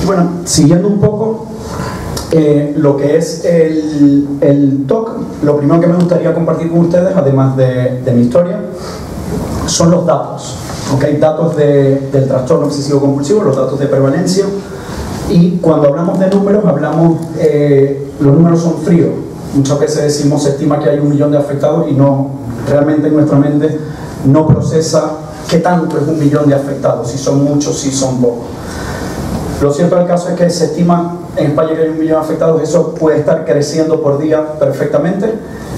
Bueno, siguiendo un poco lo que es el TOC, lo primero que me gustaría compartir con ustedes, además de mi historia, son los datos. ¿Okay? Datos del trastorno obsesivo compulsivo, los datos de prevalencia. Y cuando hablamos de números, los números son fríos. Muchas veces decimos, se estima que hay 1 millón de afectados y no, realmente en nuestra mente no procesa qué tanto es 1 millón de afectados, si son muchos, si son pocos. Lo cierto del caso es que se estima en España que hay 1 millón de afectados, eso puede estar creciendo por día perfectamente.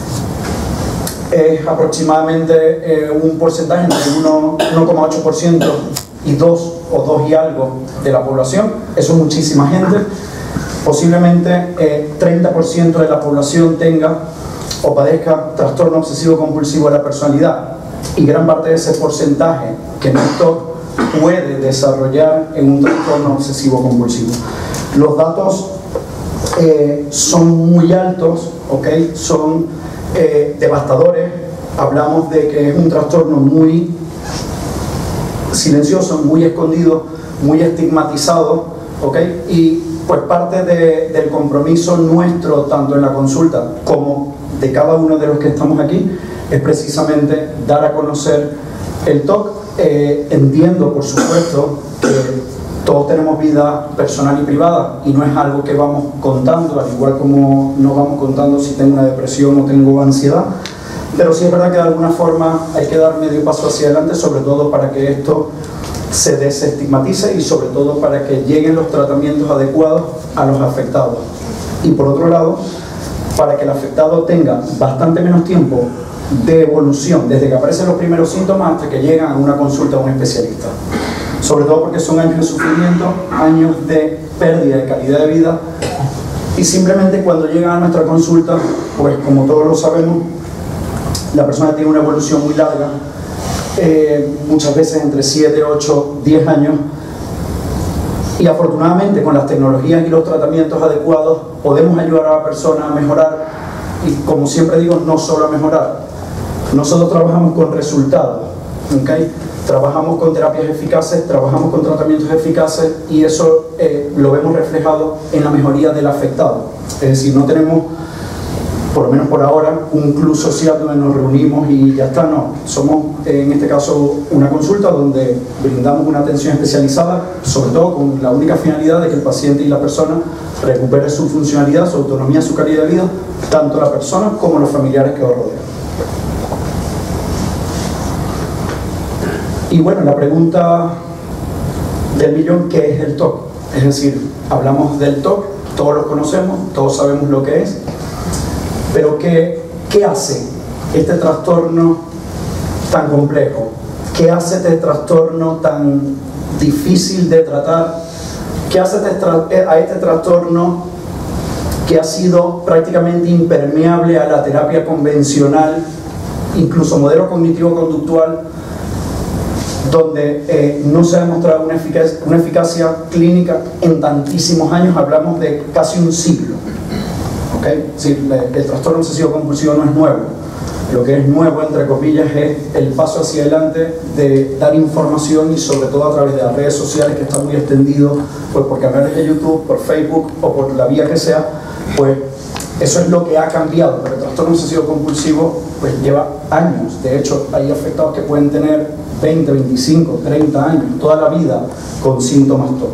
Es aproximadamente un porcentaje entre 1,8% y 2 o 2 y algo de la población. Eso es muchísima gente. Posiblemente 30% de la población tenga o padezca trastorno obsesivo compulsivo de la personalidad, y gran parte de ese porcentaje que no es TOC puede desarrollar en un trastorno obsesivo compulsivo. Los datos son muy altos, ¿okay? Son devastadores. Hablamos de que es un trastorno muy silencioso, muy escondido, muy estigmatizado, ¿okay? Y pues parte del compromiso nuestro, tanto en la consulta como de cada uno de los que estamos aquí, es precisamente dar a conocer el TOC. Entiendo, por supuesto, que todos tenemos vida personal y privada y no es algo que vamos contando, al igual como no vamos contando si tengo una depresión o tengo ansiedad, pero sí es verdad que de alguna forma hay que dar medio paso hacia adelante, sobre todo para que esto se desestigmatice y sobre todo para que lleguen los tratamientos adecuados a los afectados. Y por otro lado, para que el afectado tenga bastante menos tiempo de evolución, desde que aparecen los primeros síntomas hasta que llegan a una consulta a un especialista. Sobre todo porque son años de sufrimiento, años de pérdida de calidad de vida, y simplemente cuando llegan a nuestra consulta, pues como todos lo sabemos, la persona tiene una evolución muy larga, muchas veces entre 7, 8, 10 años, y afortunadamente con las tecnologías y los tratamientos adecuados podemos ayudar a la persona a mejorar, y como siempre digo, no solo a mejorar. Nosotros trabajamos con resultados, ¿okay? Trabajamos con terapias eficaces, trabajamos con tratamientos eficaces, y eso lo vemos reflejado en la mejoría del afectado. Es decir, no tenemos, por lo menos por ahora, un club social donde nos reunimos y ya está, no. Somos, en este caso, una consulta donde brindamos una atención especializada, sobre todo con la única finalidad de que el paciente y la persona recupere su funcionalidad, su autonomía, su calidad de vida, tanto la persona como los familiares que lo rodean. Y bueno, la pregunta del millón, ¿qué es el TOC? Es decir, hablamos del TOC, todos lo conocemos, todos sabemos lo que es, pero ¿qué hace este trastorno tan complejo? ¿Qué hace este trastorno tan difícil de tratar? ¿Qué hace a este trastorno que ha sido prácticamente impermeable a la terapia convencional, incluso modelo cognitivo-conductual, donde no se ha demostrado una eficacia clínica en tantísimos años? Hablamos de casi un siglo, ¿okay? Sí, el trastorno obsesivo compulsivo no es nuevo. Lo que es nuevo, entre comillas, es el paso hacia adelante de dar información, y sobre todo a través de las redes sociales, que están muy extendidos, pues por canales de YouTube, por Facebook o por la vía que sea, pues eso es lo que ha cambiado. Pero el trastorno obsesivo compulsivo pues lleva años. De hecho, hay afectados que pueden tener 20, 25, 30 años, toda la vida con síntomas TOC.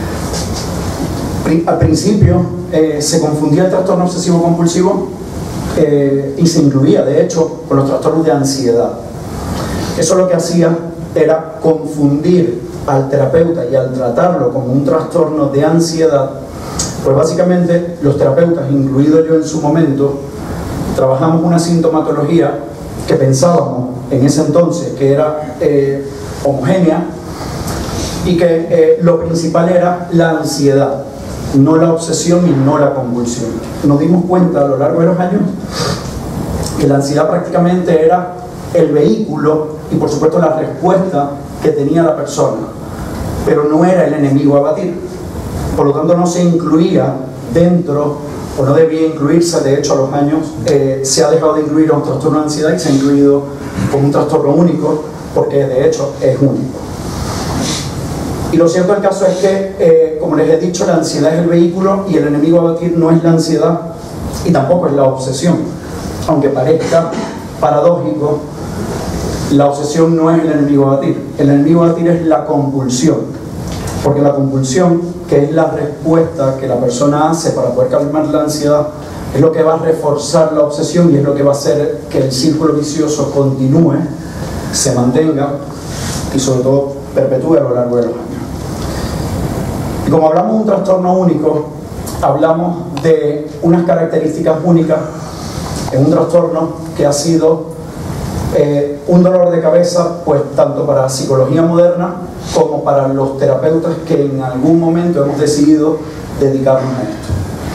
Al principio se confundía el trastorno obsesivo compulsivo y se incluía, de hecho, con los trastornos de ansiedad. Eso lo que hacía era confundir al terapeuta, y al tratarlo como un trastorno de ansiedad, pues básicamente los terapeutas, incluido yo en su momento, trabajamos una sintomatología que pensábamos en ese entonces que era homogénea, y que lo principal era la ansiedad, no la obsesión y no la convulsión. Nos dimos cuenta a lo largo de los años que la ansiedad prácticamente era el vehículo y por supuesto la respuesta que tenía la persona, pero no era el enemigo a batir. Por lo tanto no se incluía dentro, o no debía incluirse. De hecho, a los años se ha dejado de incluir a un trastorno de ansiedad y se ha incluido como un trastorno único, porque de hecho es único. Y lo cierto del caso es que, como les he dicho, la ansiedad es el vehículo y el enemigo a batir no es la ansiedad y tampoco es la obsesión. Aunque parezca paradójico, la obsesión no es el enemigo a batir. El enemigo a batir es la compulsión. Porque la compulsión, que es la respuesta que la persona hace para poder calmar la ansiedad, es lo que va a reforzar la obsesión y es lo que va a hacer que el círculo vicioso continúe, se mantenga y sobre todo perpetúe a lo largo de los años. Y como hablamos de un trastorno único, hablamos de unas características únicas en un trastorno que ha sido un dolor de cabeza, pues tanto para la psicología moderna como para los terapeutas que en algún momento hemos decidido dedicarnos a esto.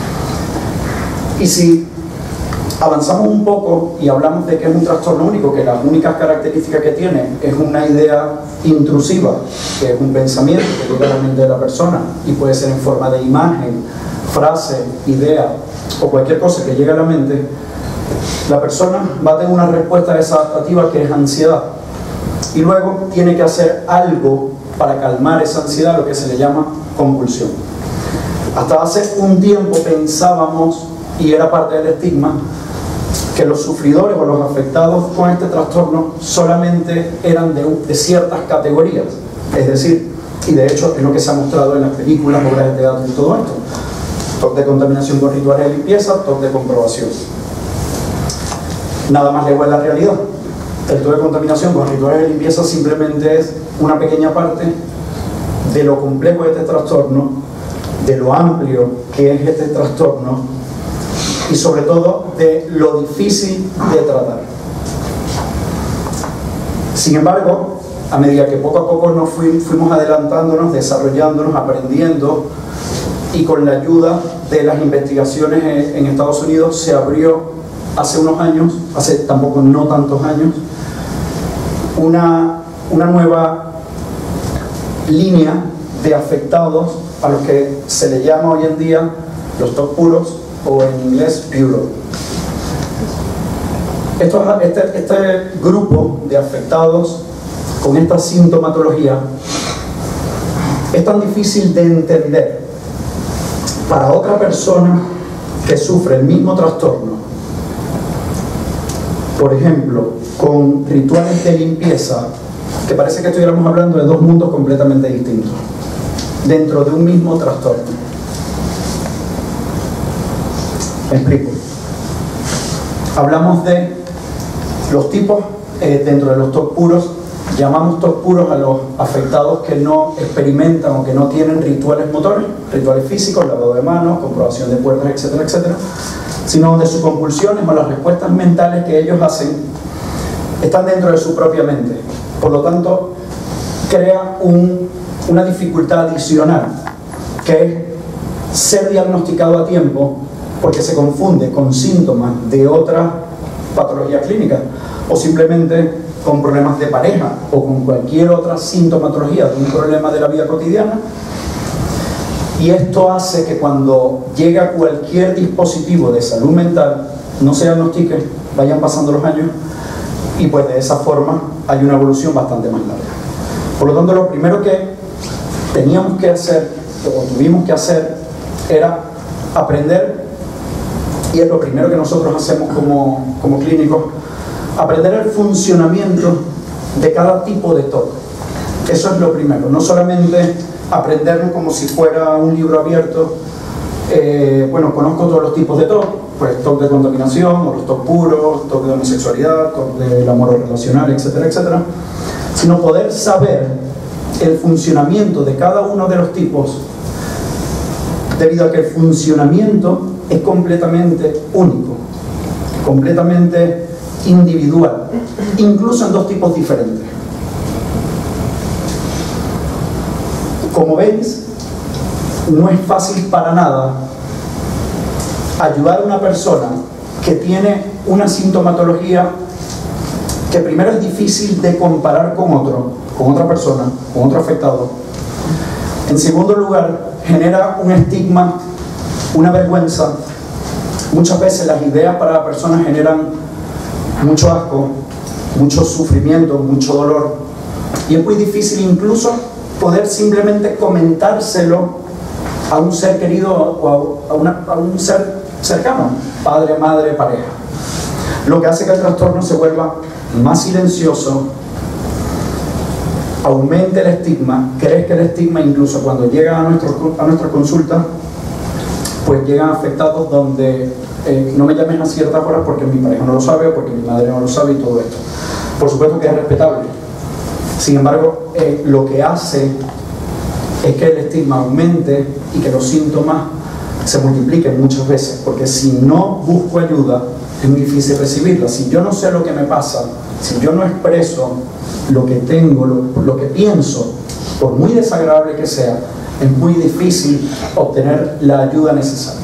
Y si avanzamos un poco y hablamos de que es un trastorno único, que las únicas características que tiene es una idea intrusiva, que es un pensamiento que llega a la mente de la persona y puede ser en forma de imagen, frase, idea o cualquier cosa que llegue a la mente, la persona va a tener una respuesta desadaptativa que es ansiedad y luego tiene que hacer algo para calmar esa ansiedad, lo que se le llama compulsión. Hasta hace un tiempo pensábamos, y era parte del estigma, que los sufridores o los afectados con este trastorno solamente eran de ciertas categorías, es decir, y de hecho es lo que se ha mostrado en las películas, obras de teatro y todo esto: TOC de contaminación con rituales de limpieza, TOC de comprobación. Nada más lejos de la realidad. El TOC de contaminación con rituales de limpieza simplemente es una pequeña parte de lo complejo de este trastorno, de lo amplio que es este trastorno y sobre todo de lo difícil de tratar. Sin embargo, a medida que poco a poco nos fuimos adelantándonos, desarrollándonos, aprendiendo, y con la ayuda de las investigaciones en Estados Unidos se abrió hace unos años, hace tampoco no tantos años, una nueva línea de afectados a los que se le llama hoy en día los TOC puros, o en inglés Bureau. Este grupo de afectados con esta sintomatología es tan difícil de entender para otra persona que sufre el mismo trastorno, por ejemplo, con rituales de limpieza, que parece que estuviéramos hablando de dos mundos completamente distintos, dentro de un mismo trastorno. Me explico. Hablamos de los tipos, dentro de los TOC puros, llamamos TOC puros a los afectados que no experimentan o que no tienen rituales motores, rituales físicos, lavado de manos, comprobación de puertas, etcétera, etcétera, sino donde sus compulsiones o las respuestas mentales que ellos hacen están dentro de su propia mente. Por lo tanto, crea una dificultad adicional, que es ser diagnosticado a tiempo, porque se confunde con síntomas de otra patología clínica o simplemente con problemas de pareja o con cualquier otra sintomatología de un problema de la vida cotidiana, y esto hace que cuando llega cualquier dispositivo de salud mental no se diagnostique, vayan pasando los años y pues de esa forma hay una evolución bastante más larga. Por lo tanto, lo primero que teníamos que hacer o tuvimos que hacer era aprender, y es lo primero que nosotros hacemos como clínicos, aprender el funcionamiento de cada tipo de TOC. Eso es lo primero, no solamente aprenderlo como si fuera un libro abierto. Bueno, conozco todos los tipos de TOC, pues TOC de contaminación, o los TOC puros, TOC de homosexualidad, TOC del amor relacional, etcétera, etcétera, sino poder saber el funcionamiento de cada uno de los tipos, debido a que el funcionamiento es completamente único, completamente individual, incluso en dos tipos diferentes. Como veis, no es fácil para nada ayudar a una persona que tiene una sintomatología que primero es difícil de comparar con otra persona, con otro afectado. En segundo lugar, genera un estigma, una vergüenza. Muchas veces las ideas para la persona generan mucho asco, mucho sufrimiento, mucho dolor, y es muy difícil incluso poder simplemente comentárselo a un ser querido o a un ser cercano, padre, madre, pareja. Lo que hace que el trastorno se vuelva más silencioso, aumente el estigma, crezca el estigma, incluso cuando llegan a nuestra consulta, pues llegan afectados donde no me llames a ciertas horas porque mi pareja no lo sabe o porque mi madre no lo sabe y todo esto. Por supuesto que es respetable. Sin embargo, lo que hace es que el estigma aumente y que los síntomas se multipliquen muchas veces, porque si no busco ayuda, es muy difícil recibirla. Si yo no sé lo que me pasa, si yo no expreso lo que tengo, lo que pienso, por muy desagradable que sea, es muy difícil obtener la ayuda necesaria.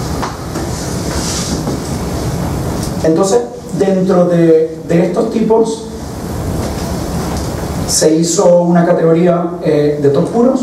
Entonces, dentro de estos tipos, se hizo una categoría de TOC puros.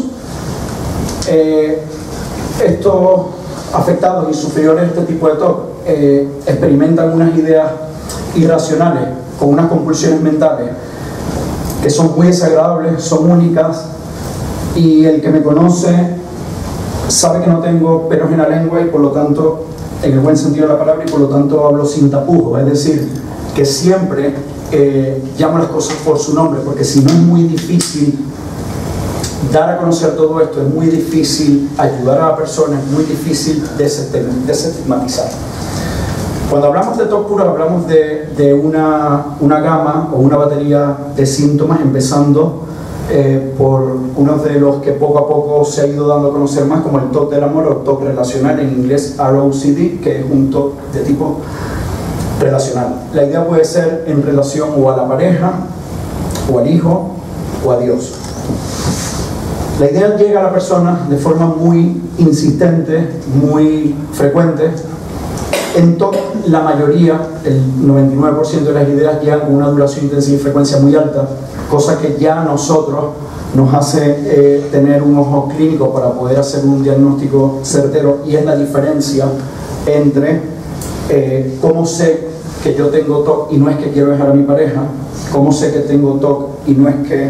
Estos afectados y sufridores de este tipo de TOC experimentan unas ideas irracionales, con unas compulsiones mentales que son muy desagradables, son únicas, y el que me conoce sabe que no tengo pelos en la lengua y por lo tanto, en el buen sentido de la palabra, y por lo tanto hablo sin tapujos, es decir, que siempre llamo las cosas por su nombre, porque si no es muy difícil dar a conocer todo esto, es muy difícil ayudar a la persona, es muy difícil desestigmatizar. Cuando hablamos de TOC puro, hablamos de una gama o una batería de síntomas, empezando por uno de los que poco a poco se ha ido dando a conocer más, como el TOC del amor o TOC relacional, en inglés ROCD, que es un TOC de tipo relacional. La idea puede ser en relación o a la pareja, o al hijo, o a Dios. La idea llega a la persona de forma muy insistente, muy frecuente. En TOC, la mayoría, el 99% de las ideas llegan con una duración, intensidad y frecuencia muy alta, cosa que ya a nosotros nos hace tener un ojo clínico para poder hacer un diagnóstico certero, y es la diferencia entre cómo sé que yo tengo TOC y no es que quiero dejar a mi pareja, cómo sé que tengo TOC y no es que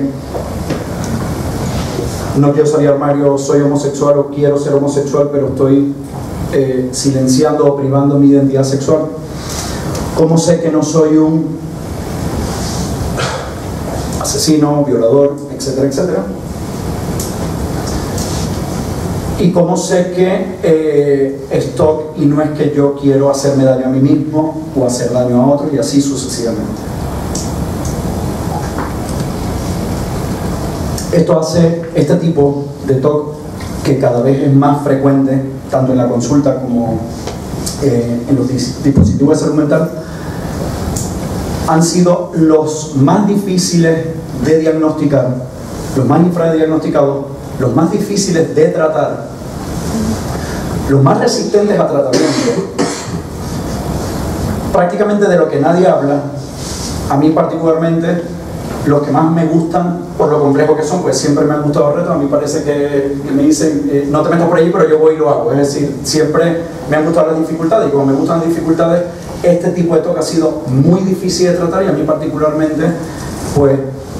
no quiero salir al armario, soy homosexual o quiero ser homosexual, pero estoy silenciando o privando mi identidad sexual. ¿Cómo sé que no soy un asesino, violador, etcétera, etcétera? Y cómo sé que es TOC y no es que yo quiero hacerme daño a mí mismo o hacer daño a otros, y así sucesivamente. Esto hace este tipo de TOC, que cada vez es más frecuente, tanto en la consulta como en los dispositivos de salud mental, han sido los más difíciles de diagnosticar, los más infradiagnosticados, los más difíciles de tratar, los más resistentes a tratamiento. Prácticamente de lo que nadie habla, a mí particularmente, los que más me gustan, por lo complejo que son, pues siempre me han gustado los retos. A mí parece que me dicen, no te metas por allí, pero yo voy y lo hago. Es decir, siempre me han gustado las dificultades, y como me gustan las dificultades, este tipo de TOC ha sido muy difícil de tratar, y a mí particularmente, pues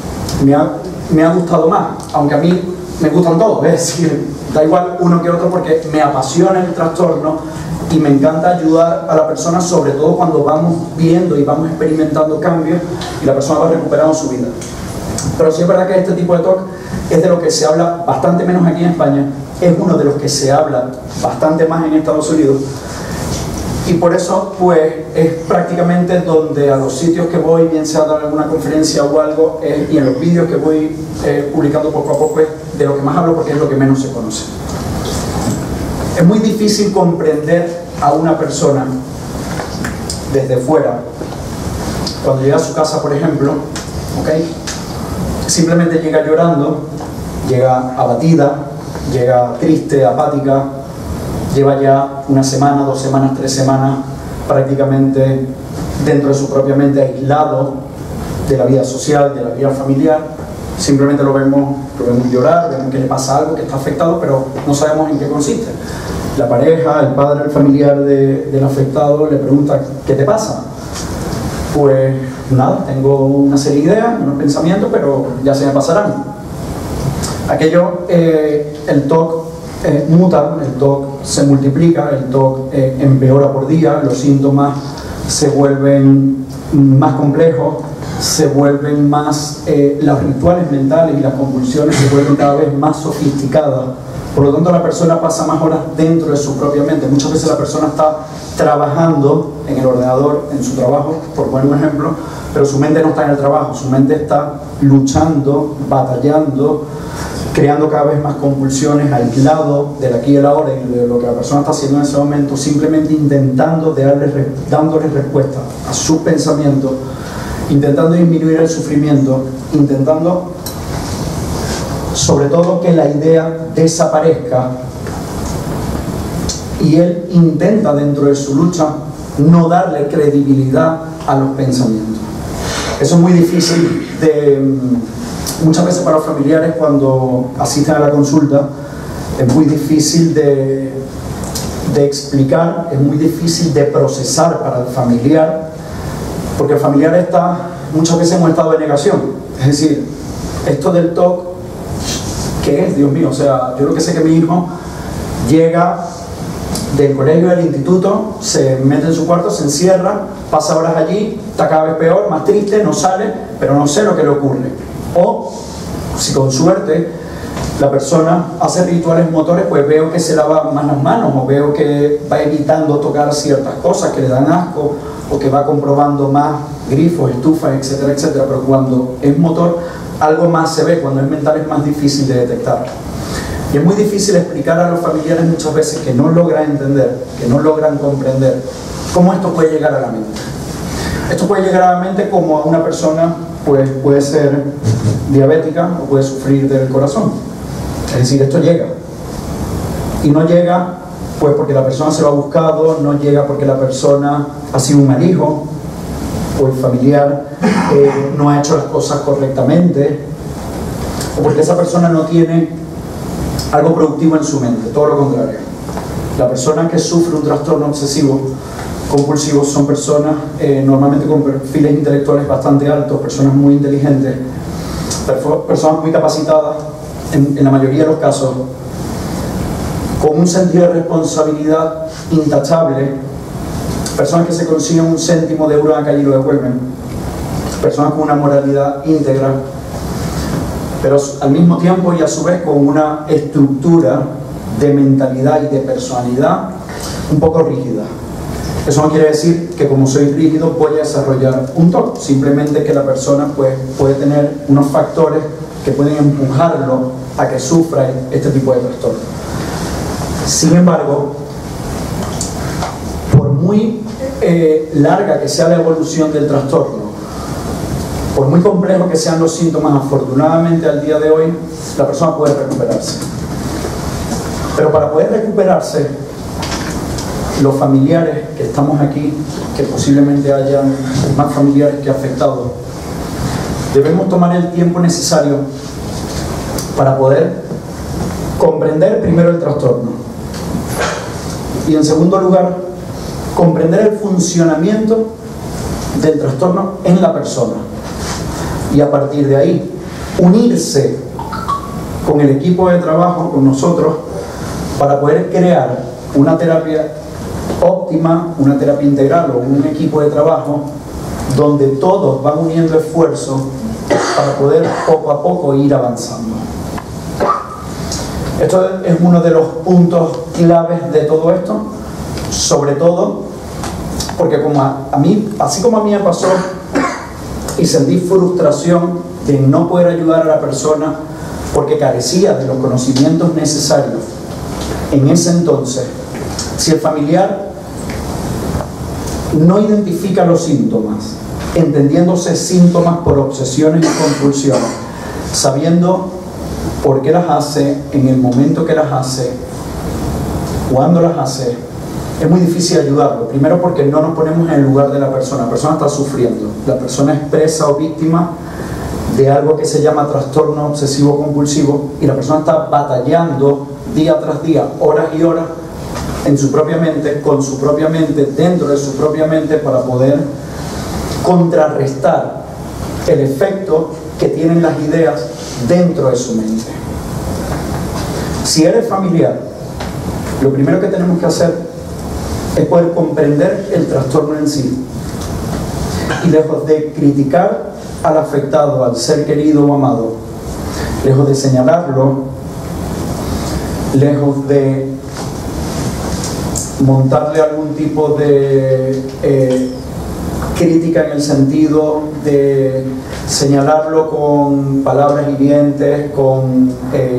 me ha gustado más, aunque a mí me gustan todos, es decir, da igual uno que otro, porque me apasiona el trastorno y me encanta ayudar a la persona, sobre todo cuando vamos viendo y vamos experimentando cambios y la persona va recuperando su vida. Pero sí es verdad que este tipo de TOC es de lo que se habla bastante menos aquí en España, es uno de los que se habla bastante más en Estados Unidos, y por eso pues es prácticamente donde a los sitios que voy, bien sea a dar alguna conferencia o algo, y en los vídeos que voy publicando poco a poco, es de lo que más hablo, porque es lo que menos se conoce. Es muy difícil comprender a una persona desde fuera cuando llega a su casa, por ejemplo, ¿okay? Simplemente llega llorando, llega abatida, llega triste, apática, lleva ya una semana, 2 semanas, 3 semanas prácticamente dentro de su propia mente, aislado de la vida social, de la vida familiar. Simplemente lo vemos llorar, vemos que le pasa algo, que está afectado, pero no sabemos en qué consiste. La pareja, el padre, el familiar del afectado le pregunta: ¿qué te pasa? Pues nada, tengo una serie de ideas, unos pensamientos, pero ya se me pasarán. El TOC muta, el TOC se multiplica, el TOC empeora por día, los síntomas se vuelven más complejos, se vuelven más, los rituales mentales y las convulsiones se vuelven cada vez más sofisticadas. Por lo tanto, la persona pasa más horas dentro de su propia mente. Muchas veces la persona está trabajando en el ordenador, en su trabajo, por poner un ejemplo, pero su mente no está en el trabajo, su mente está luchando, batallando, creando cada vez más convulsiones, aislado del aquí y el ahora y de lo que la persona está haciendo en ese momento, simplemente intentando dándole respuesta a sus pensamientos, intentando disminuir el sufrimiento, intentando sobre todo que la idea desaparezca, y él intenta dentro de su lucha no darle credibilidad a los pensamientos. Eso es muy difícil muchas veces para los familiares cuando asisten a la consulta, es muy difícil de explicar, es muy difícil de procesar para el familiar, porque el familiar está muchas veces en un estado de negación. Es decir, esto del TOC, ¿qué es? Dios mío, o sea, yo lo que sé que mi hijo llega del colegio, del instituto, se mete en su cuarto, se encierra, pasa horas allí, está cada vez peor, más triste, no sale, pero no sé lo que le ocurre. O, si con suerte la persona hace rituales motores, pues veo que se lava más las manos, o veo que va evitando tocar ciertas cosas que le dan asco, o que va comprobando más grifos, estufas, etcétera, etcétera. Pero cuando es motor, algo más se ve. Cuando es mental es más difícil de detectar. Y es muy difícil explicar a los familiares muchas veces que no logran entender, que no logran comprender cómo esto puede llegar a la mente. Esto puede llegar a la mente como a una persona pues, puede ser diabética o puede sufrir del corazón. Es decir, esto llega. Y no llega pues porque la persona se lo ha buscado, no llega porque la persona ha sido un mal hijo, o el familiar no ha hecho las cosas correctamente, o porque esa persona no tiene algo productivo en su mente. Todo lo contrario. La persona que sufre un trastorno obsesivo compulsivo son personas normalmente con perfiles intelectuales bastante altos, personas muy inteligentes, personas muy capacitadas en la mayoría de los casos, con un sentido de responsabilidad intachable, personas que se consiguen un céntimo de euro en la calle y lo devuelven, personas con una moralidad íntegra, pero al mismo tiempo y a su vez con una estructura de mentalidad y de personalidad un poco rígida. Eso no quiere decir que como soy rígido voy a desarrollar un TOC, simplemente que la persona pues, puede tener unos factores que pueden empujarlo a que sufra este tipo de trastorno. Sin embargo, por muy larga que sea la evolución del trastorno, por muy complejo que sean los síntomas, afortunadamente al día de hoy la persona puede recuperarse. Pero para poder recuperarse, los familiares que estamos aquí, que posiblemente hayan más familiares que afectados, debemos tomar el tiempo necesario para poder comprender primero el trastorno y en segundo lugar comprender el funcionamiento del trastorno en la persona, y a partir de ahí unirse con el equipo de trabajo, con nosotros, para poder crear una terapia óptima, una terapia integral o un equipo de trabajo donde todos van uniendo esfuerzos para poder poco a poco ir avanzando. Esto es uno de los puntos claves de todo esto, sobre todo porque como a mí, así como a mí me pasó y sentí frustración de no poder ayudar a la persona porque carecía de los conocimientos necesarios en ese entonces, si el familiar no identifica los síntomas, entendiéndose síntomas por obsesiones y compulsiones, sabiendo por qué las hace, en el momento que las hace, cuándo las hace, es muy difícil ayudarlo. Primero porque no nos ponemos en el lugar de la persona está sufriendo, la persona es presa o víctima de algo que se llama trastorno obsesivo compulsivo y la persona está batallando día tras día, horas y horas, en su propia mente, con su propia mente, dentro de su propia mente, para poder contrarrestar el efecto que tienen las ideas dentro de su mente. Si eres familiar, lo primero que tenemos que hacer es poder comprender el trastorno en sí. Y lejos de criticar al afectado, al ser querido o amado, lejos de señalarlo, lejos de montarle algún tipo de crítica en el sentido de señalarlo con palabras hirientes, con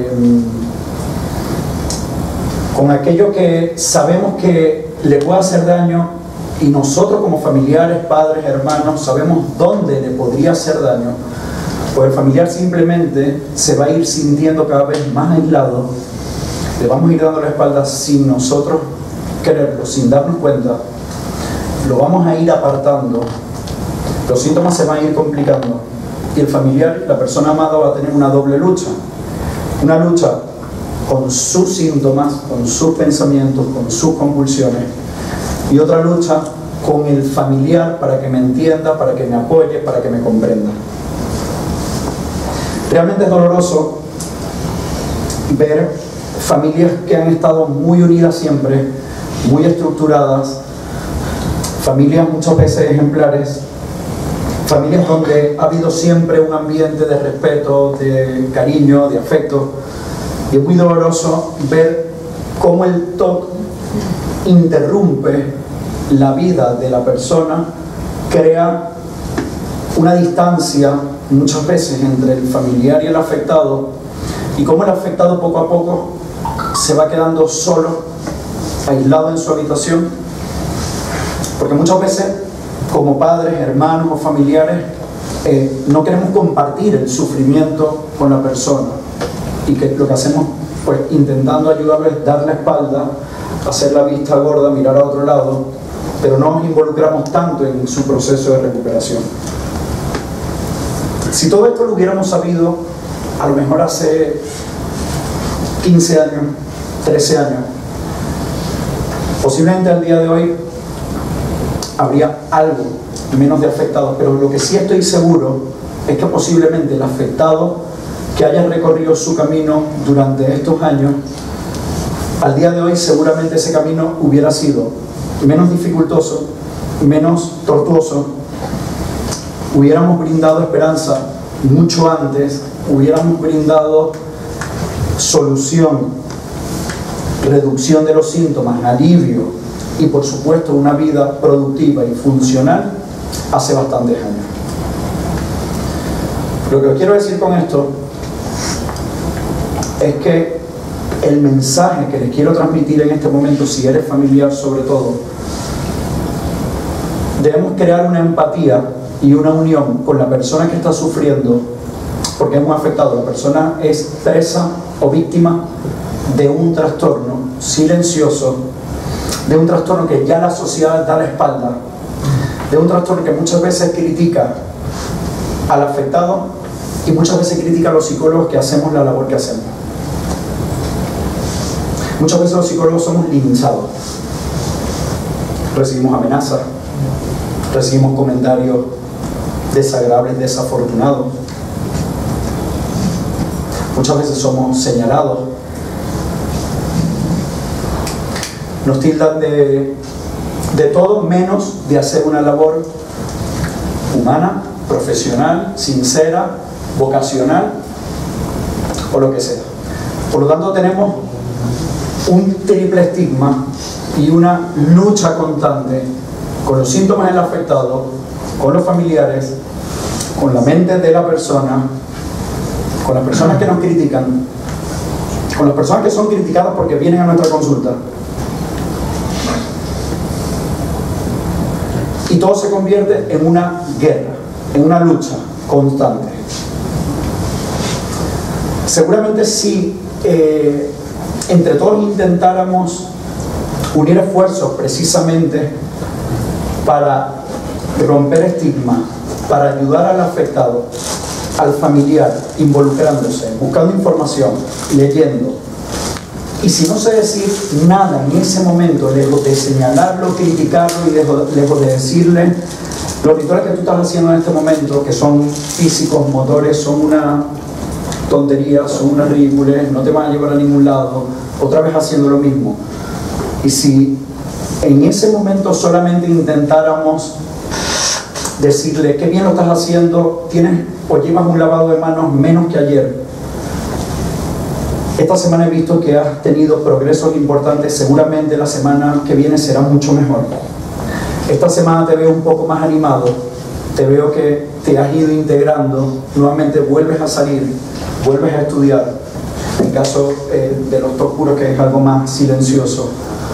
aquello que sabemos que le puede hacer daño, y nosotros como familiares, padres, hermanos, sabemos dónde le podría hacer daño, pues el familiar simplemente se va a ir sintiendo cada vez más aislado, le vamos a ir dando la espalda sin nosotros quererlo, sin darnos cuenta, lo vamos a ir apartando, los síntomas se van a ir complicando, y el familiar, la persona amada, va a tener una doble lucha, una lucha con sus síntomas, con sus pensamientos, con sus compulsiones, y otra lucha con el familiar para que me entienda, para que me apoye, para que me comprenda. Realmente es doloroso ver familias que han estado muy unidas siempre, muy estructuradas, familias muchas veces ejemplares, familias donde ha habido siempre un ambiente de respeto, de cariño, de afecto, y es muy doloroso ver cómo el TOC interrumpe la vida de la persona, crea una distancia muchas veces entre el familiar y el afectado, y cómo el afectado poco a poco se va quedando solo, aislado en su habitación, porque muchas veces como padres, hermanos o familiares no queremos compartir el sufrimiento con la persona, y que lo que hacemos, pues intentando ayudarle, es dar la espalda, hacer la vista gorda, mirar a otro lado, pero no nos involucramos tanto en su proceso de recuperación. Si todo esto lo hubiéramos sabido a lo mejor hace 15 años, 13 años, posiblemente al día de hoy habría algo menos de afectados, pero lo que sí estoy seguro es que posiblemente el afectado que haya recorrido su camino durante estos años, al día de hoy seguramente ese camino hubiera sido menos dificultoso, menos tortuoso, hubiéramos brindado esperanza mucho antes, hubiéramos brindado solución, reducción de los síntomas, alivio y por supuesto una vida productiva y funcional hace bastantes años. Lo que os quiero decir con esto es que el mensaje que les quiero transmitir en este momento, si eres familiar sobre todo, debemos crear una empatía y una unión con la persona que está sufriendo, porque hemos afectado. La persona es presa o víctima de un trastorno silencioso, de un trastorno que ya la sociedad da la espalda, de un trastorno que muchas veces critica al afectado y muchas veces critica a los psicólogos que hacemos la labor que hacemos. Muchas veces los psicólogos somos linchados, recibimos amenazas, recibimos comentarios desagradables, desafortunados, muchas veces somos señalados, nos tildan de todo menos de hacer una labor humana, profesional, sincera, vocacional o lo que sea. Por lo tanto tenemos un triple estigma y una lucha constante con los síntomas del afectado, con los familiares, con la mente de la persona, con las personas que nos critican, con las personas que son criticadas porque vienen a nuestra consulta. Y todo se convierte en una guerra, en una lucha constante. Seguramente si entre todos intentáramos unir esfuerzos precisamente para romper estigma, para ayudar al afectado, al familiar, involucrándose, buscando información, leyendo, y si no sé decir nada en ese momento, lejos de señalarlo, criticarlo y lejos de decirle, los rituales que tú estás haciendo en este momento, que son físicos, motores, son tonterías, son unas ridículas, no te van a llevar a ningún lado, otra vez haciendo lo mismo. Y si en ese momento solamente intentáramos decirle, qué bien lo estás haciendo, tienes o llevas un lavado de manos menos que ayer. Esta semana he visto que has tenido progresos importantes, seguramente la semana que viene será mucho mejor. Esta semana te veo un poco más animado, te veo que te has ido integrando, nuevamente vuelves a salir, vuelves a estudiar, en caso de los top puros, que es algo más silencioso.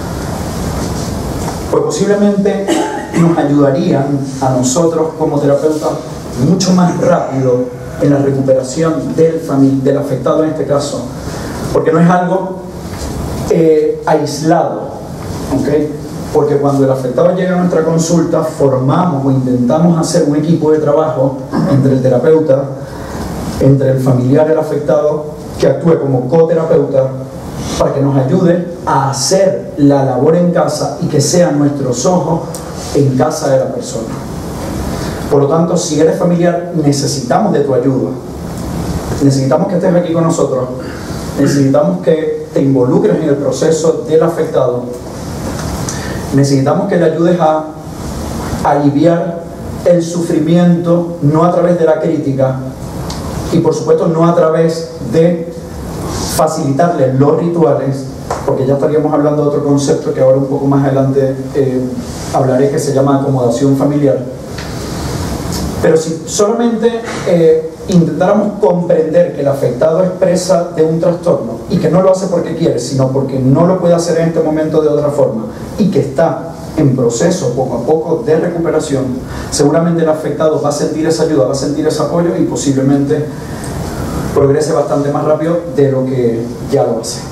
Pues posiblemente nos ayudarían a nosotros como terapeutas mucho más rápido en la recuperación del afectado en este caso, porque no es algo aislado, ¿okay? Porque cuando el afectado llega a nuestra consulta, formamos o intentamos hacer un equipo de trabajo entre el terapeuta, entre el familiar del afectado, que actúe como coterapeuta, para que nos ayude a hacer la labor en casa y que sean nuestros ojos en casa de la persona. Por lo tanto, si eres familiar, necesitamos de tu ayuda. Necesitamos que estés aquí con nosotros. Necesitamos que te involucres en el proceso del afectado. Necesitamos que le ayudes a aliviar el sufrimiento, no a través de la crítica y por supuesto no a través de facilitarle los rituales, porque ya estaríamos hablando de otro concepto que ahora un poco más adelante hablaré, que se llama acomodación familiar. Pero si solamente intentáramos comprender que el afectado expresa de un trastorno y que no lo hace porque quiere, sino porque no lo puede hacer en este momento de otra forma y que está en proceso poco a poco de recuperación, seguramente el afectado va a sentir esa ayuda, va a sentir ese apoyo y posiblemente progrese bastante más rápido de lo que ya lo hace.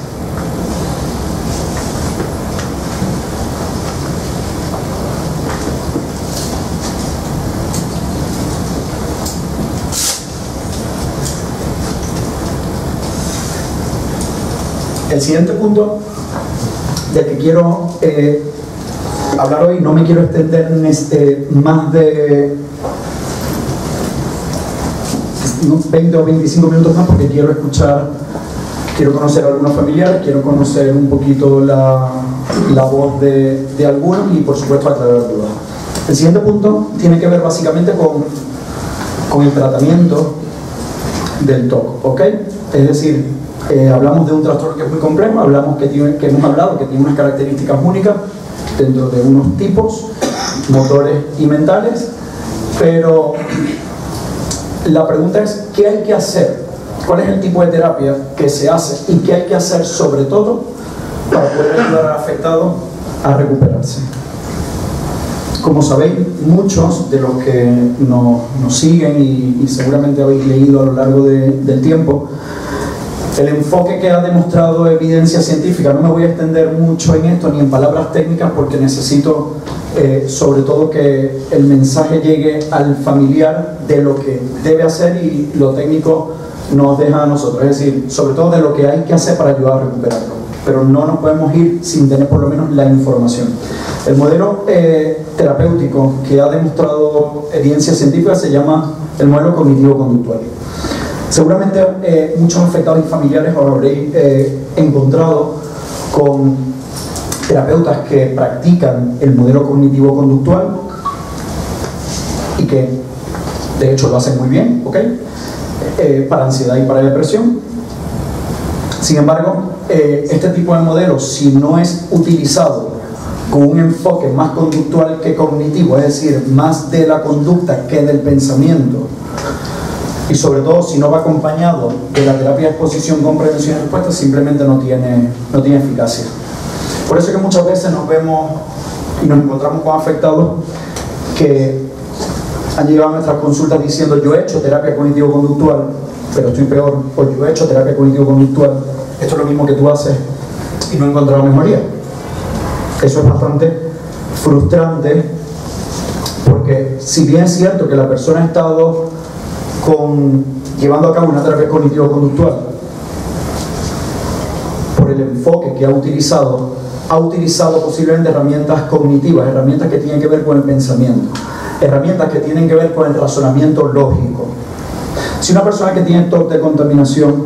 El siguiente punto del que quiero hablar hoy, no me quiero extender en más de 20 o 25 minutos más, porque quiero conocer a algunos familiares, quiero conocer un poquito la voz de algunos y por supuesto aclarar dudas. El siguiente punto tiene que ver básicamente con el tratamiento del TOC, ¿ok? Es decir, hablamos de un trastorno que es muy complejo, que hemos hablado que tiene unas características únicas dentro de unos tipos motores y mentales, pero la pregunta es, ¿qué hay que hacer? ¿Cuál es el tipo de terapia que se hace? ¿Y qué hay que hacer sobre todo para poder ayudar al afectado a recuperarse? Como sabéis, muchos de los que nos siguen y seguramente habéis leído a lo largo del tiempo, el enfoque que ha demostrado evidencia científica, no me voy a extender mucho en esto ni en palabras técnicas porque necesito sobre todo que el mensaje llegue al familiar de lo que debe hacer y lo técnico nos deja a nosotros, es decir, sobre todo de lo que hay que hacer para ayudar a recuperarlo, pero no nos podemos ir sin tener por lo menos la información. El modelo terapéutico que ha demostrado evidencia científica se llama el modelo cognitivo-conductual. Seguramente muchos afectados y familiares os habréis encontrado con terapeutas que practican el modelo cognitivo-conductual y que de hecho lo hacen muy bien, ¿ok? Para ansiedad y para depresión. Sin embargo, este tipo de modelo, si no es utilizado con un enfoque más conductual que cognitivo, es decir, más de la conducta que del pensamiento, y sobre todo si no va acompañado de la terapia de exposición con prevención y respuesta, simplemente no tiene eficacia. Por eso es que muchas veces nos vemos y nos encontramos con afectados que han llegado a nuestras consultas diciendo: yo he hecho terapia cognitivo-conductual, pero estoy peor, o yo he hecho terapia cognitivo-conductual, esto es lo mismo que tú haces y no he encontrado mejoría. Eso es bastante frustrante, porque si bien es cierto que la persona ha estado llevando a cabo una terapia cognitivo-conductual, por el enfoque que ha utilizado posiblemente herramientas cognitivas, herramientas que tienen que ver con el pensamiento, herramientas que tienen que ver con el razonamiento lógico. Si una persona que tiene TOC de contaminación,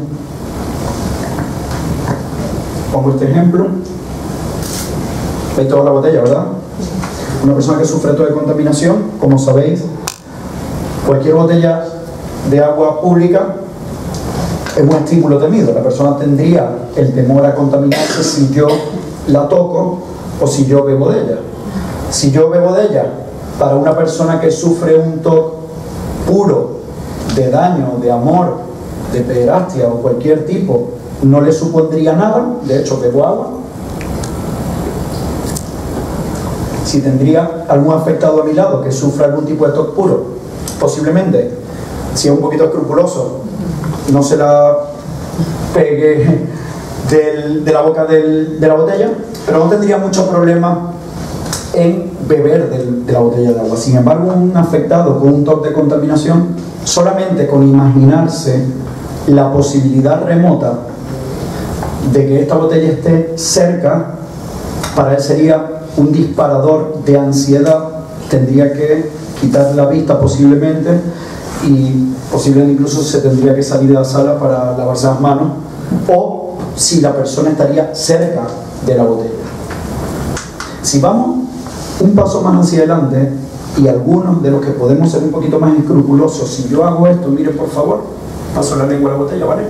pongo este ejemplo, veis toda la botella, ¿verdad? Una persona que sufre TOC de contaminación, como sabéis, cualquier botella de agua pública es un estímulo temido. La persona tendría el temor a contaminarse si yo la toco o si yo bebo de ella. Si yo bebo de ella, para una persona que sufre un TOC puro de daño, de amor, de pederastia o cualquier tipo, no le supondría nada. De hecho, bebo agua. Si tendría algún afectado a mi lado que sufra algún tipo de TOC puro, posiblemente, si es un poquito escrupuloso, no se la pegue de la boca de la botella, pero no tendría mucho problema en beber de la botella de agua. Sin embargo, un afectado con un TOC de contaminación, solamente con imaginarse la posibilidad remota de que esta botella esté cerca, para él sería un disparador de ansiedad. Tendría que quitar la vista posiblemente, y posiblemente incluso se tendría que salir de la sala para lavarse las manos, o si la persona estaría cerca de la botella. Si vamos un paso más hacia adelante, y algunos de los que podemos ser un poquito más escrupulosos, si yo hago esto, mire por favor, paso la lengua a la botella, ¿vale?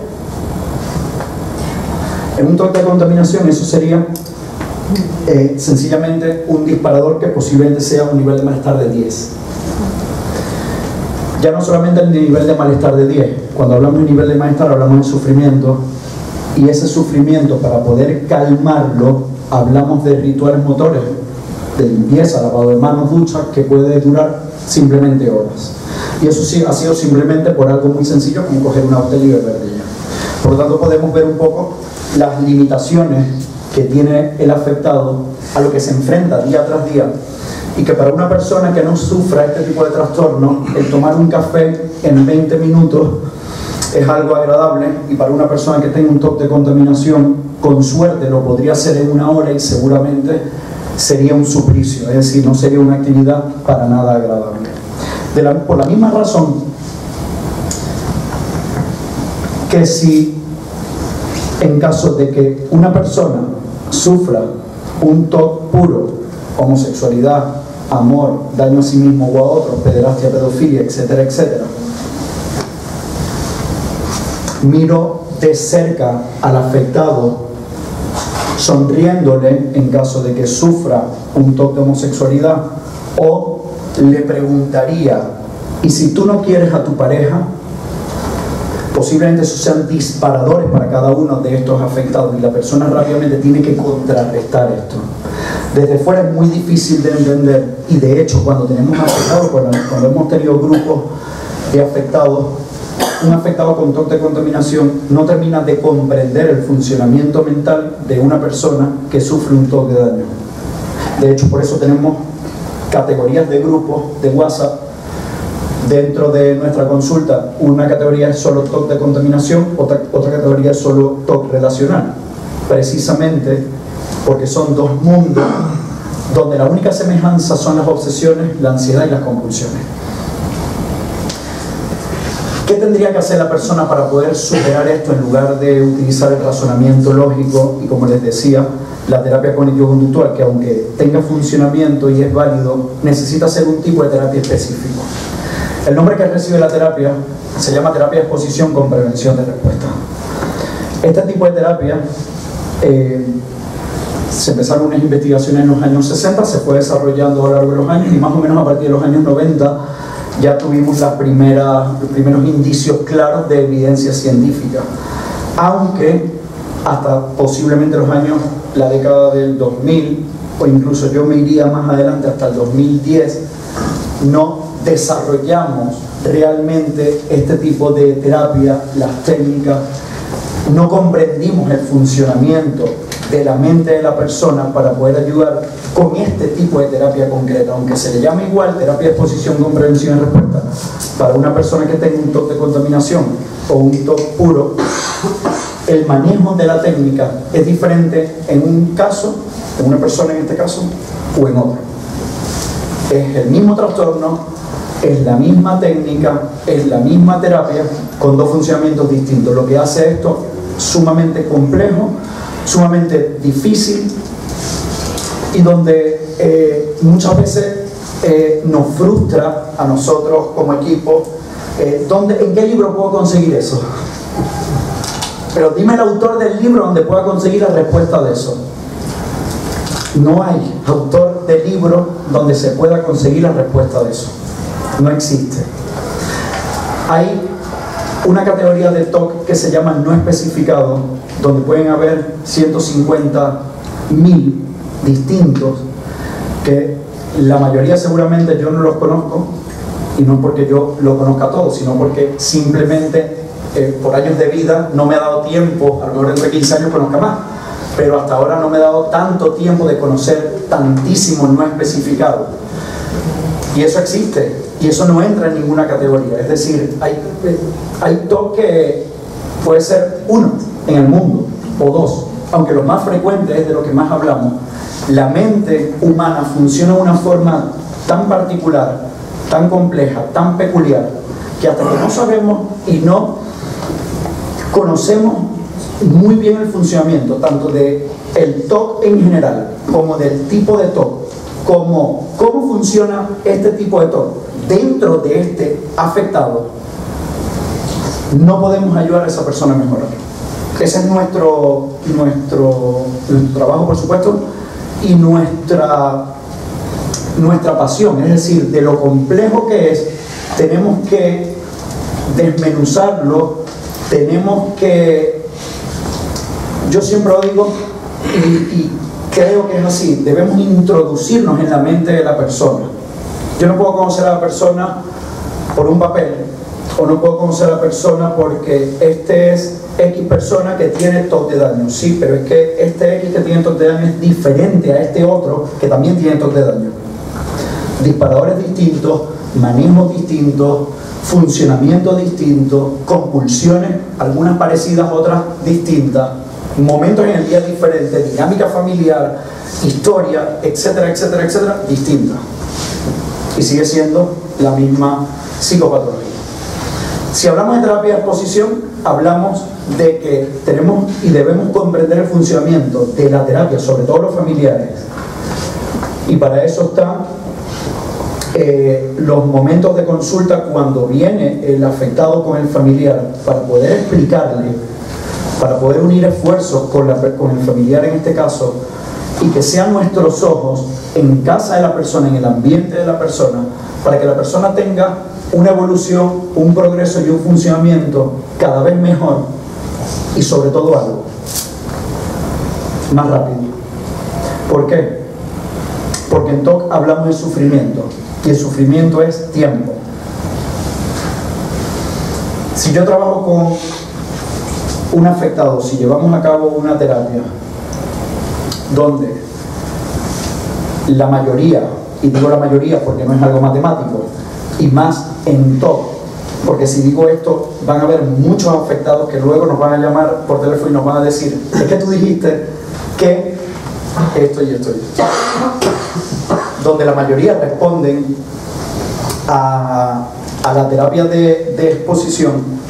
En un TOC de contaminación eso sería sencillamente un disparador que posiblemente sea un nivel de malestar de 10. Ya no solamente el nivel de malestar de 10, cuando hablamos de nivel de malestar hablamos de sufrimiento, y ese sufrimiento, para poder calmarlo, hablamos de rituales motores, de limpieza, lavado de manos, duchas, que puede durar simplemente horas. Y eso sí ha sido simplemente por algo muy sencillo como coger una botella y beber de ella. Por lo tanto, podemos ver un poco las limitaciones que tiene el afectado a lo que se enfrenta día tras día, y que para una persona que no sufra este tipo de trastorno, el tomar un café en 20 minutos es algo agradable, y para una persona que tenga un TOC de contaminación, con suerte lo podría hacer en 1 hora, y seguramente sería un suplicio, es decir, no sería una actividad para nada agradable. Por la misma razón que si en caso de que una persona sufra un TOC puro, homosexualidad, amor, daño a sí mismo o a otros, pederastia, pedofilia, etcétera, etcétera, miro de cerca al afectado sonriéndole en caso de que sufra un TOC de homosexualidad, o le preguntaría: ¿y si tú no quieres a tu pareja? Posiblemente esos sean disparadores para cada uno de estos afectados, y la persona rápidamente tiene que contrarrestar esto. Desde fuera es muy difícil de entender, y de hecho cuando tenemos afectados, cuando hemos tenido grupos de afectados, un afectado con TOC de contaminación no termina de comprender el funcionamiento mental de una persona que sufre un TOC de daño. De hecho, por eso tenemos categorías de grupos de WhatsApp dentro de nuestra consulta. Una categoría es solo TOC de contaminación, otra categoría es solo TOC relacional, precisamente porque son dos mundos donde la única semejanza son las obsesiones, la ansiedad y las compulsiones. ¿Qué tendría que hacer la persona para poder superar esto, en lugar de utilizar el razonamiento lógico y, como les decía, la terapia cognitivo-conductual, que aunque tenga funcionamiento y es válido, necesita ser un tipo de terapia específico? El nombre que recibe la terapia se llama terapia de exposición con prevención de respuesta. Este tipo de terapia se empezaron unas investigaciones en los años 60, se fue desarrollando a lo largo de los años, y más o menos a partir de los años 90 ya tuvimos los primeros indicios claros de evidencia científica, aunque hasta posiblemente la década del 2000, o incluso yo me iría más adelante hasta el 2010, no desarrollamos realmente este tipo de terapia, las técnicas, no comprendimos el funcionamiento de la mente de la persona para poder ayudar con este tipo de terapia concreta, aunque se le llame igual terapia de exposición con prevención y respuesta. Para una persona que tenga un TOC de contaminación o un TOC puro, el manejo de la técnica es diferente en un caso, en una persona en este caso, o en otro. Es el mismo trastorno, es la misma técnica, es la misma terapia, con dos funcionamientos distintos. Lo que hace esto sumamente complejo, sumamente difícil, y donde muchas veces nos frustra a nosotros como equipo. ¿En qué libro puedo conseguir eso? Pero dime el autor del libro donde pueda conseguir la respuesta de eso. No hay autor de libro donde se pueda conseguir la respuesta de eso. No existe. Hay una categoría de TOC que se llama no especificado, donde pueden haber 150.000 distintos, que la mayoría seguramente yo no los conozco, y no porque yo lo conozca todo, sino porque simplemente por años de vida no me ha dado tiempo, a lo mejor entre 15 años conozca más, pero hasta ahora no me he dado tanto tiempo de conocer tantísimo no especificado. Y eso existe, y eso no entra en ninguna categoría. Es decir, hay TOC que puede ser uno en el mundo, o dos, aunque lo más frecuente es de lo que más hablamos. La mente humana funciona de una forma tan particular, tan compleja, tan peculiar, que hasta que no sabemos y no conocemos muy bien el funcionamiento, tanto del TOC en general, como del tipo de TOC, como cómo funciona este tipo de TOC dentro de este afectado, no podemos ayudar a esa persona a mejorar. Ese es nuestro trabajo, por supuesto, y nuestra pasión. Es decir, de lo complejo que es, tenemos que desmenuzarlo, tenemos que, yo siempre lo digo y creo que es así, debemos introducirnos en la mente de la persona. Yo no puedo conocer a la persona por un papel, o no puedo conocer a la persona porque este es X persona que tiene TOC de daño. Sí, pero es que este X que tiene TOC de daño es diferente a este otro que también tiene TOC de daño. Disparadores distintos, manejos distintos, funcionamiento distinto, compulsiones, algunas parecidas, otras distintas, momentos en el día diferentes, dinámica familiar, historia, etcétera, etcétera, etcétera, distinta. Y sigue siendo la misma psicopatología. Si hablamos de terapia de exposición, hablamos de que tenemos y debemos comprender el funcionamiento de la terapia, sobre todo los familiares. Y para eso están los momentos de consulta cuando viene el afectado con el familiar, para poder explicarle, para poder unir esfuerzos con el familiar en este caso, y que sean nuestros ojos en casa de la persona, en el ambiente de la persona, para que la persona tenga una evolución, un progreso y un funcionamiento cada vez mejor, y sobre todo algo más rápido. ¿Por qué? Porque en TOC hablamos de sufrimiento, y el sufrimiento es tiempo. Si yo trabajo con un afectado, si llevamos a cabo una terapia donde la mayoría, y digo la mayoría porque no es algo matemático, y más en TOC, porque si digo esto van a haber muchos afectados que luego nos van a llamar por teléfono y nos van a decir, es que tú dijiste que esto y esto y esto, donde la mayoría responden a la terapia de exposición.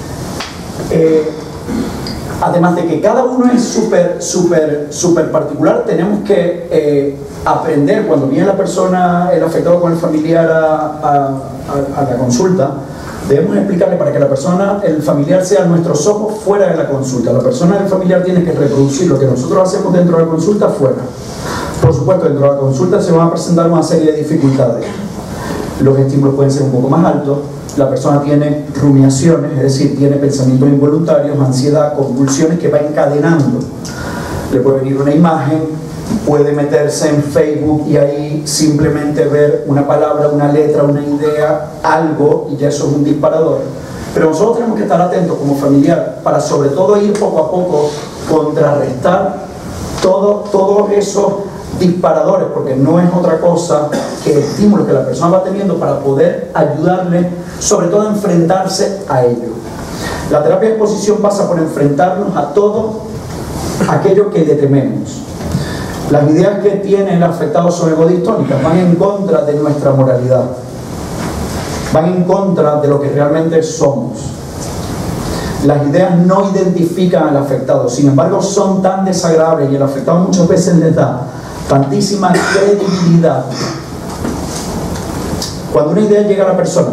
Además de que cada uno es súper particular, tenemos que aprender, cuando viene la persona, el afectado con el familiar a la consulta, debemos explicarle para que la persona, el familiar, sea nuestros ojos fuera de la consulta. La persona del familiar tiene que reproducir lo que nosotros hacemos dentro de la consulta fuera. Por supuesto, dentro de la consulta se van a presentar una serie de dificultades. Los estímulos pueden ser un poco más altos, la persona tiene rumiaciones, es decir, tiene pensamientos involuntarios, ansiedad, convulsiones que va encadenando. Le puede venir una imagen, puede meterse en Facebook y ahí simplemente ver una palabra, una letra, una idea, algo, y ya eso es un disparador. Pero nosotros tenemos que estar atentos como familiar para sobre todo ir poco a poco contrarrestar todos esos disparadores, porque no es otra cosa que estímulos que la persona va teniendo para poder ayudarle, sobre todo a enfrentarse a ello. La terapia de exposición pasa por enfrentarnos a todo aquello que le tememos. Las ideas que tiene el afectado son egodistónicas, van en contra de nuestra moralidad, van en contra de lo que realmente somos. Las ideas no identifican al afectado, sin embargo son tan desagradables y el afectado muchas veces les da tantísima credibilidad. Cuando una idea llega a la persona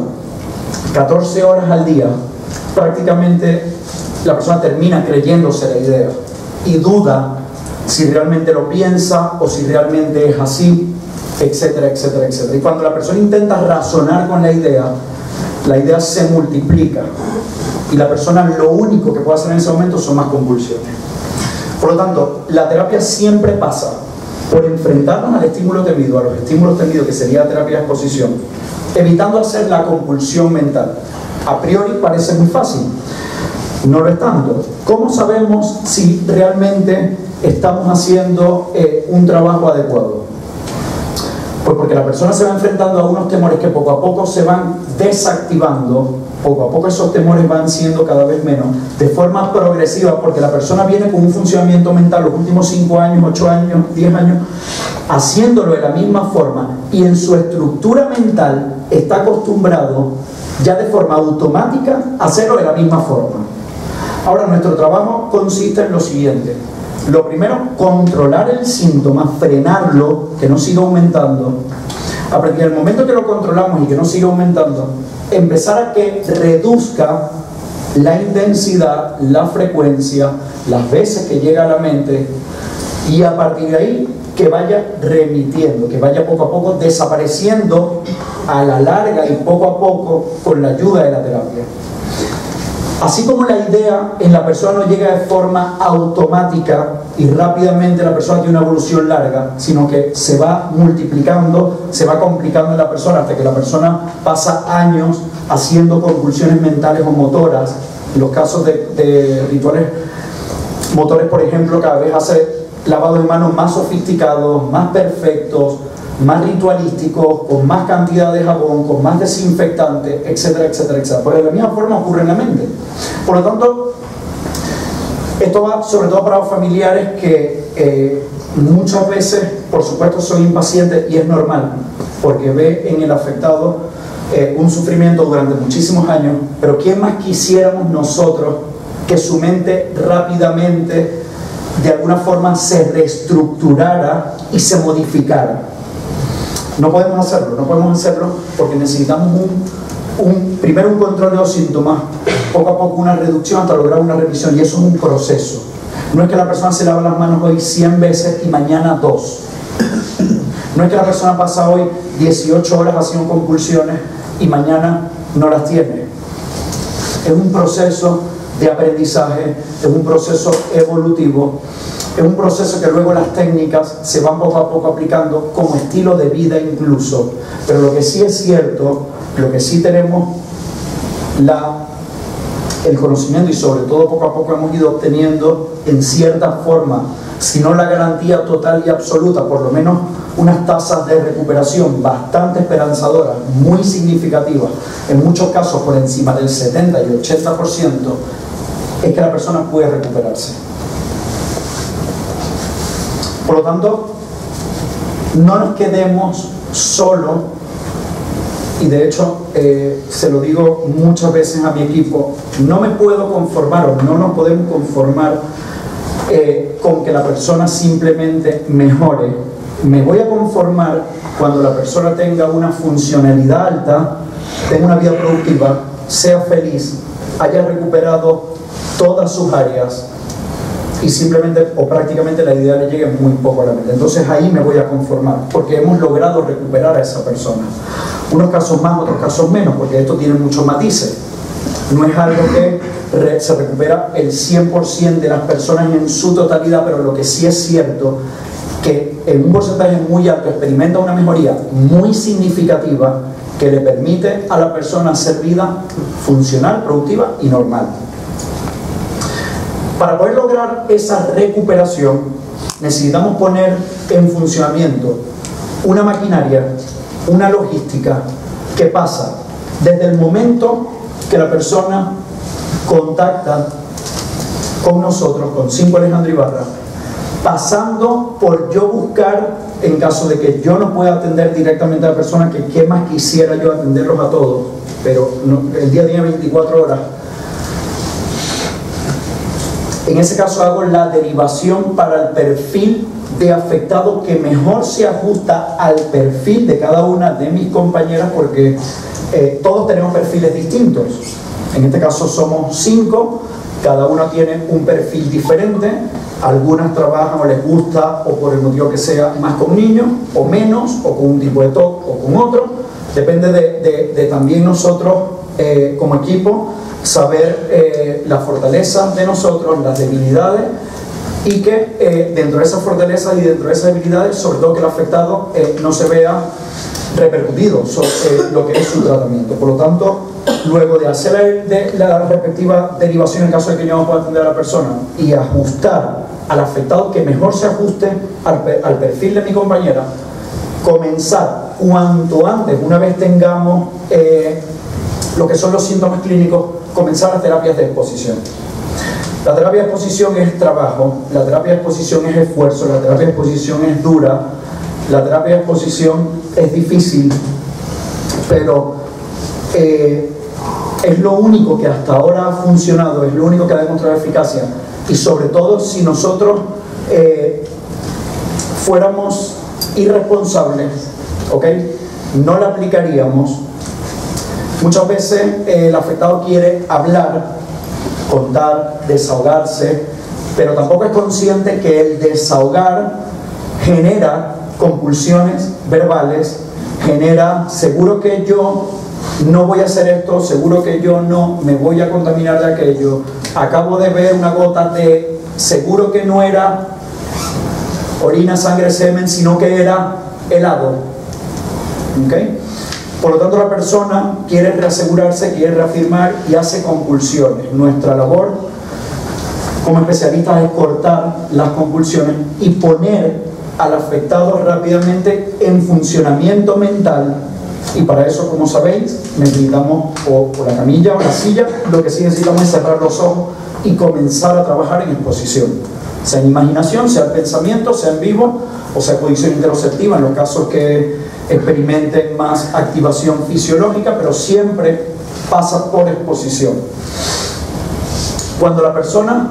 14 horas al día, prácticamente la persona termina creyéndose la idea y duda si realmente lo piensa o si realmente es así, etcétera, etcétera, etcétera. Y cuando la persona intenta razonar con la idea se multiplica y la persona lo único que puede hacer en ese momento son más convulsiones. Por lo tanto, la terapia siempre pasa por enfrentarnos al estímulo temido, a los estímulos temidos, que sería terapia de exposición, evitando hacer la compulsión mental. A priori parece muy fácil, no lo es tanto. ¿Cómo sabemos si realmente estamos haciendo un trabajo adecuado? Pues porque la persona se va enfrentando a unos temores que poco a poco se van desactivando, poco a poco esos temores van siendo cada vez menos, de forma progresiva, porque la persona viene con un funcionamiento mental los últimos 5 años, 8 años, 10 años, haciéndolo de la misma forma, y en su estructura mental está acostumbrado ya de forma automática a hacerlo de la misma forma. Ahora, nuestro trabajo consiste en lo siguiente. Lo primero, controlar el síntoma, frenarlo, que no siga aumentando. A partir del momento que lo controlamos y que no siga aumentando, empezar a que reduzca la intensidad, la frecuencia, las veces que llega a la mente, y a partir de ahí que vaya remitiendo, que vaya poco a poco desapareciendo a la larga y poco a poco con la ayuda de la terapia. Así como la idea en la persona no llega de forma automática y rápidamente la persona tiene una evolución larga, sino que se va multiplicando, se va complicando en la persona hasta que la persona pasa años haciendo convulsiones mentales o motoras. En los casos de rituales motores, por ejemplo, cada vez hace lavados de manos más sofisticados, más perfectos, más ritualísticos, con más cantidad de jabón, con más desinfectante, etcétera, etcétera, etcétera. Pero de la misma forma ocurre en la mente. Por lo tanto, esto va sobre todo para los familiares que muchas veces, por supuesto, son impacientes, y es normal, porque ve en el afectado un sufrimiento durante muchísimos años, pero ¿quién más quisiéramos nosotros que su mente rápidamente, de alguna forma, se reestructurara y se modificara? No podemos hacerlo porque necesitamos primero un control de los síntomas, poco a poco una reducción hasta lograr una remisión, y eso es un proceso. No es que la persona se lava las manos hoy 100 veces y mañana 2. No es que la persona pasa hoy 18 horas haciendo compulsiones y mañana no las tiene. Es un proceso de aprendizaje, es un proceso evolutivo, es un proceso que luego las técnicas se van poco a poco aplicando como estilo de vida incluso. Pero lo que sí es cierto, lo que sí tenemos el conocimiento, y sobre todo poco a poco hemos ido obteniendo en cierta forma, si no la garantía total y absoluta, por lo menos unas tasas de recuperación bastante esperanzadoras, muy significativas, en muchos casos por encima del 70 y 80%, es que la persona puede recuperarse. Por lo tanto, no nos quedemos solo, y de hecho se lo digo muchas veces a mi equipo, no me puedo conformar, o no nos podemos conformar con que la persona simplemente mejore. Me voy a conformar cuando la persona tenga una funcionalidad alta, tenga una vida productiva, sea feliz, haya recuperado todas sus áreas y simplemente o prácticamente la idea le llegue muy poco a la mente. Entonces ahí me voy a conformar, porque hemos logrado recuperar a esa persona. Unos casos más, otros casos menos, porque esto tiene muchos matices. No es algo que se recupera el 100% de las personas en su totalidad, pero lo que sí es cierto, que en un porcentaje muy alto experimenta una mejoría muy significativa que le permite a la persona hacer vida funcional, productiva y normal. Para poder lograr esa recuperación necesitamos poner en funcionamiento una maquinaria, una logística que pasa desde el momento que la persona contacta con nosotros, con 5 Alejandro Ibarra, pasando por yo buscar, en caso de que yo no pueda atender directamente a la persona, que qué más quisiera yo atenderlos a todos, pero no, el día tiene 24 horas. En ese caso hago la derivación para el perfil de afectado que mejor se ajusta al perfil de cada una de mis compañeras, porque todos tenemos perfiles distintos. En este caso somos 5, cada una tiene un perfil diferente. Algunas trabajan o les gusta, o por el motivo que sea, más con niños, o menos, o con un tipo de TOC, o con otro. Depende de también nosotros, como equipo, saber las fortalezas de nosotros, las debilidades, y que dentro de esas fortalezas y dentro de esas debilidades, sobre todo que el afectado no se vea repercutido sobre lo que es su tratamiento. Por lo tanto, luego de hacer la respectiva derivación en caso de que yo no pueda atender a la persona y ajustar al afectado que mejor se ajuste al perfil de mi compañera, comenzar cuanto antes, una vez tengamos lo que son los síntomas clínicos, comenzar las terapias de exposición. La terapia de exposición es trabajo, la terapia de exposición es esfuerzo, la terapia de exposición es dura, la terapia de exposición es difícil, pero es lo único que hasta ahora ha funcionado, es lo único que ha demostrado eficacia. Y sobre todo, si nosotros fuéramos irresponsables, ¿ok?, no la aplicaríamos. Muchas veces el afectado quiere hablar, contar, desahogarse, pero tampoco es consciente que el desahogar genera compulsiones verbales, genera, seguro que yo no voy a hacer esto, seguro que yo no me voy a contaminar de aquello, acabo de ver una gota de, seguro que no era orina, sangre, semen, sino que era helado. ¿Okay? Por lo tanto, la persona quiere reasegurarse, quiere reafirmar y hace compulsiones. Nuestra labor como especialistas es cortar las compulsiones y poner al afectado rápidamente en funcionamiento mental, y para eso, como sabéis, necesitamos o la camilla o la silla. Lo que sí necesitamos es cerrar los ojos y comenzar a trabajar en exposición, sea en imaginación, sea en pensamiento, sea en vivo o sea posición interoceptiva en los casos que experimenten más activación fisiológica, pero siempre pasa por exposición. Cuando la persona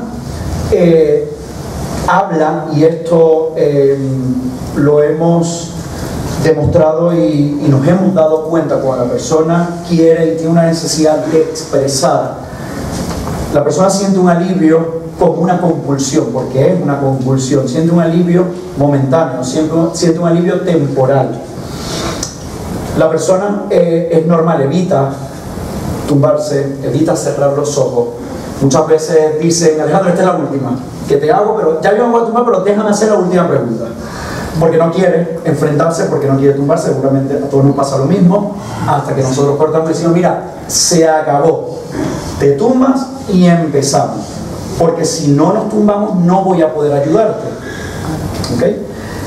habla, y esto lo hemos demostrado y nos hemos dado cuenta, cuando la persona quiere y tiene una necesidad de expresar, la persona siente un alivio como una compulsión, porque es una compulsión, siente un alivio momentáneo, siente un alivio temporal. La persona es normal, evita tumbarse, evita cerrar los ojos. Muchas veces dicen: Alejandro, esta es la última que te hago, pero ya yo me voy a tumbar, pero déjame hacer la última pregunta. Porque no quiere enfrentarse, porque no quiere tumbarse. Seguramente a todos nos pasa lo mismo, hasta que nosotros cortamos y decimos: mira, se acabó, te tumbas y empezamos, porque si no nos tumbamos no voy a poder ayudarte. ¿Okay?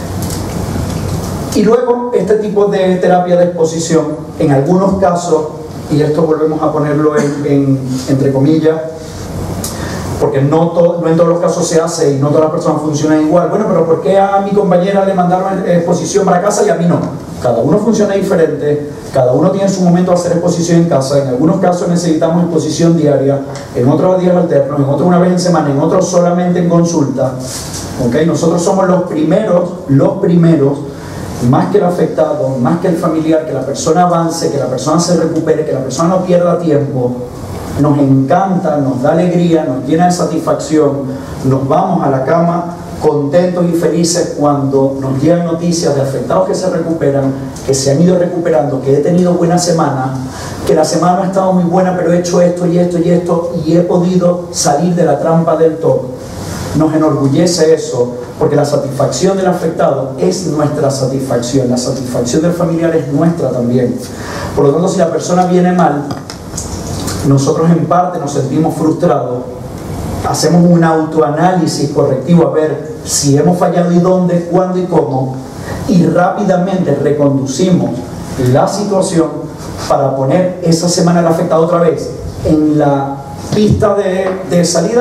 Y luego, este tipo de terapia de exposición, en algunos casos, y esto volvemos a ponerlo entre comillas, porque no en todos los casos se hace y no todas las personas funcionan igual. Bueno, pero ¿por qué a mi compañera le mandaron exposición para casa y a mí no? Cada uno funciona diferente, cada uno tiene su momento de hacer exposición en casa. En algunos casos necesitamos exposición diaria, en otros días alternos, en otros una vez en semana, en otros solamente en consulta. ¿Okay? Nosotros somos los primeros, más que el afectado, más que el familiar, que la persona avance, que la persona se recupere, que la persona no pierda tiempo. Nos encanta, nos da alegría, nos llena de satisfacción, nos vamos a la cama contentos y felices cuando nos llegan noticias de afectados que se recuperan, que se han ido recuperando, que he tenido buena semana, que la semana no ha estado muy buena, pero he hecho esto y esto y esto y he podido salir de la trampa del todo. Nos enorgullece eso, porque la satisfacción del afectado es nuestra satisfacción, la satisfacción del familiar es nuestra también. Por lo tanto, si la persona viene mal, nosotros en parte nos sentimos frustrados, hacemos un autoanálisis correctivo a ver si hemos fallado y dónde, cuándo y cómo, y rápidamente reconducimos la situación para poner esa semana al afectado otra vez en la pista de salida,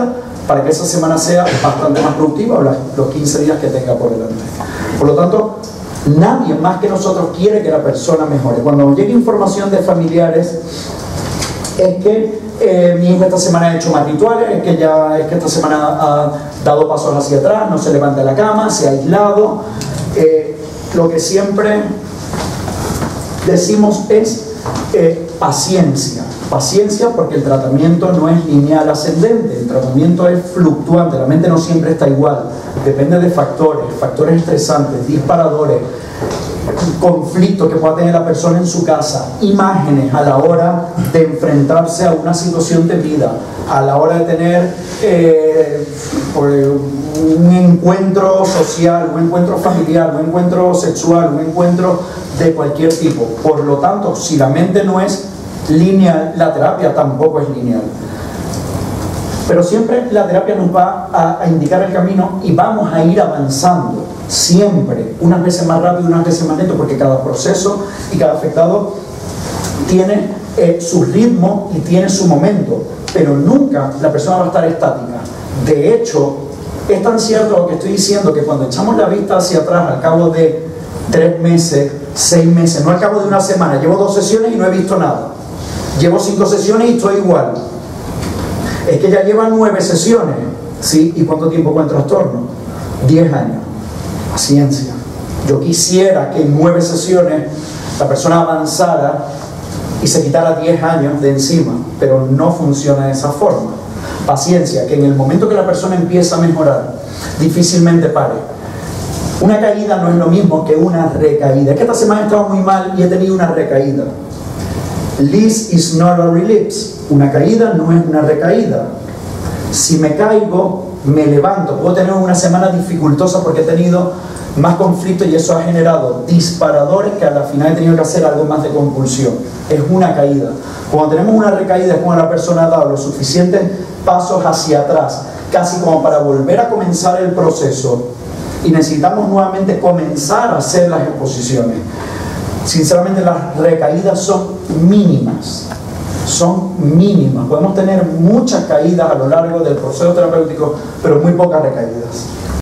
para que esa semana sea bastante más productiva, o los 15 días que tenga por delante. Por lo tanto, nadie más que nosotros quiere que la persona mejore. Cuando nos llega información de familiares, es que mi hijo esta semana ha hecho más rituales, es que esta semana ha dado pasos hacia atrás, no se levanta de la cama, se ha aislado. Lo que siempre decimos es paciencia. Paciencia, porque el tratamiento no es lineal ascendente, el tratamiento es fluctuante, la mente no siempre está igual, depende de factores estresantes, disparadores, conflictos que pueda tener la persona en su casa, imágenes a la hora de enfrentarse a una situación de vida, a la hora de tener un encuentro social, un encuentro familiar, un encuentro sexual, un encuentro de cualquier tipo. Por lo tanto, si la mente no es lineal, la terapia tampoco es lineal. Pero siempre la terapia nos va a indicar el camino y vamos a ir avanzando, siempre, unas veces más rápido, unas veces más lento, porque cada proceso y cada afectado tiene su ritmo y tiene su momento, pero nunca la persona va a estar estática. De hecho, es tan cierto lo que estoy diciendo, que cuando echamos la vista hacia atrás al cabo de 3 meses, 6 meses, no al cabo de una semana, llevo 2 sesiones y no he visto nada, llevo 5 sesiones y estoy igual, es que ya llevan 9 sesiones, ¿sí? ¿Y cuánto tiempo con el trastorno? 10 años. Paciencia. Yo quisiera que en 9 sesiones la persona avanzara y se quitara 10 años de encima, pero no funciona de esa forma. Paciencia, que en el momento que la persona empieza a mejorar, difícilmente pare. Una caída no es lo mismo que una recaída. Es que esta semana he estado muy mal y he tenido una recaída. This is not a relapse. Una caída no es una recaída. Si me caigo, me levanto. Puedo tener una semana dificultosa porque he tenido más conflicto y eso ha generado disparadores que a la final he tenido que hacer algo más de compulsión. Es una caída. Cuando tenemos una recaída es cuando la persona ha dado los suficientes pasos hacia atrás, casi como para volver a comenzar el proceso, y necesitamos nuevamente comenzar a hacer las exposiciones. Sinceramente, las recaídas son mínimas. Son mínimas. Podemos tener muchas caídas a lo largo del proceso terapéutico, pero muy pocas recaídas.